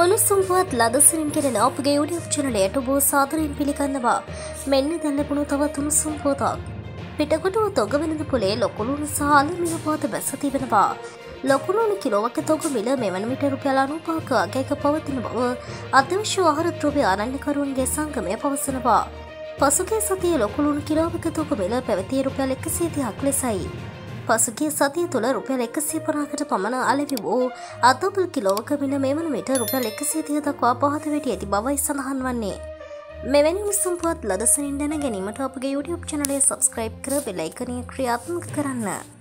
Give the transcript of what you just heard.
උණුසුම්පුවත් ලදසරින් කෙරෙන අපගේ YouTube channelයට ඔබ සාදරයෙන් පිළිගන්නවා. මෙන්න දැන් ලැබුණු තවත් උණුසුම් පුවතක්. පිටකොටුව තොග වෙළඳ පොලේ ලොකු ලුණු සහ අලු මිල පොත බැස තිබෙනවා. ලොකු ලුණු කිලෝවක තොග මිල මෙවන විට රුපියල් 95ක අගයක පවතින බව අත්‍යවශ්‍ය ආහාර ද්‍රව්‍ය ආනයනකරුවන්ගේ සංගමය පවසනවා. පසුගිය සතියේ ලොකු ලුණු කිලෝවක තොග මිල පැවතියේ රුපියල් 130ක් ලෙසයි. පසුගිය සතිය තුළ රුපියල් 150කට පමණ අලෙවි වූ අතපල් කිලෝවක මිල මේ වන විට රුපියල් 130 දක්වා පහත වැටි ඇති බවයි සඳහන් වන්නේ. මෙවැනි උණුසුම් පුවත් ලදසනින් දැන ගැනීමට අපගේ YouTube channel එක subscribe කර බෙල් අයිකනය ක්‍රියාත්මක කරන්න.